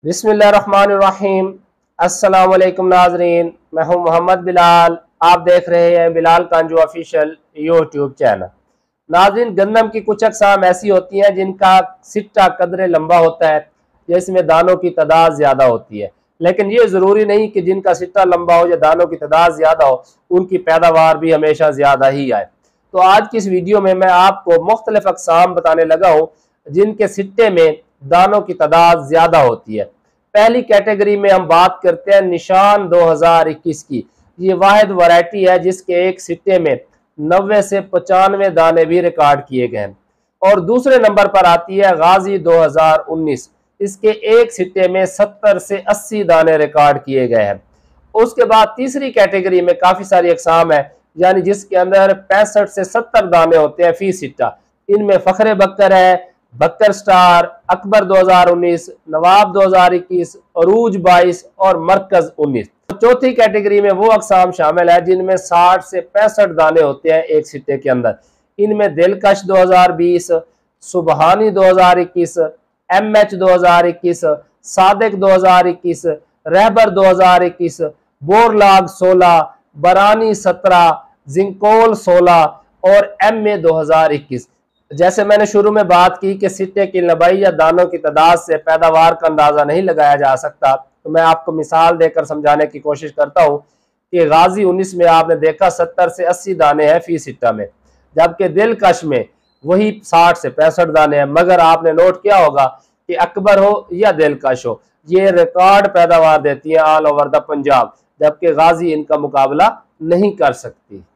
बिस्मिल्लाहिर्रहमानिर्रहीम। अस्सलाम वालेकुम नाजरीन, मैं हूं मोहम्मद बिलाल। आप देख रहे हैं Bilal Kanju official YouTube channel. नाजरीन, गंदम की कुछ अक़साम ऐसी होती हैं जिनका सिट्टा कदरे लंबा होता है, जिसमें दानों की तादाद ज़्यादा होती है। लेकिन ये ज़रूरी नहीं कि जिनका सिट्टा लंबा हो या दानों की तादाद ज़्यादा हो उनकी पैदावार भी हमेशा ज़्यादा ही आए। तो आज की इस वीडियो में मैं आपको मुख्तलिफ अक़साम बताने लगा हूँ जिनके सिट्टे में दानों की तादाद ज़्यादा होती है। पहली कैटेगरी में हम बात करते हैं निशान 2021 की। ये वाहिद वैरायटी है जिसके एक सिट्टे में 90 से 95 दाने भी रिकॉर्ड किए गए हैं। और दूसरे नंबर पर आती है गाजी 2019। इसके एक सिट्टे में 70 से 80 दाने रिकॉर्ड किए गए हैं। उसके बाद तीसरी कैटेगरी में काफ़ी सारी अक़साम है, यानी जिसके अंदर 65 से 70 दाने होते हैं फी सिट्टा। इनमें फ़ख्रे बकर है, बकर स्टार, अकबर 2019, नवाब 2021, अरूज 22 और मरकज 19। चौथी कैटेगरी में वो अक़साम शामिल है जिनमें 60 से 65 दाने होते हैं एक सिट्टे के अंदर। इनमें दिलकश 2020, सुबहानी 2021, MH 2021, सादिक 2021, रहबर 2021, बोरलाग 16, बरानी 17, जिंकोल 16 और MA 2021। जैसे मैंने शुरू में बात की कि सिट्टे की लंबाई या दानों की तादाद से पैदावार का अंदाजा नहीं लगाया जा सकता, तो मैं आपको मिसाल देकर समझाने की कोशिश करता हूँ कि गाजी 19 में आपने देखा 70 से 80 दाने हैं फी सिट्टा में, जबकि दिलकश में वही 60 से 65 दाने हैं। मगर आपने नोट किया होगा कि अकबर हो या दिलकश हो, ये रिकॉर्ड पैदावार देती है ऑल ओवर द पंजाब, जबकि गाजी इनका मुकाबला नहीं कर सकती।